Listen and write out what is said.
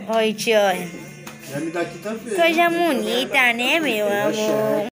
Oi, tio. Já me dá aqui também. Coisa bonita, né, meu amor?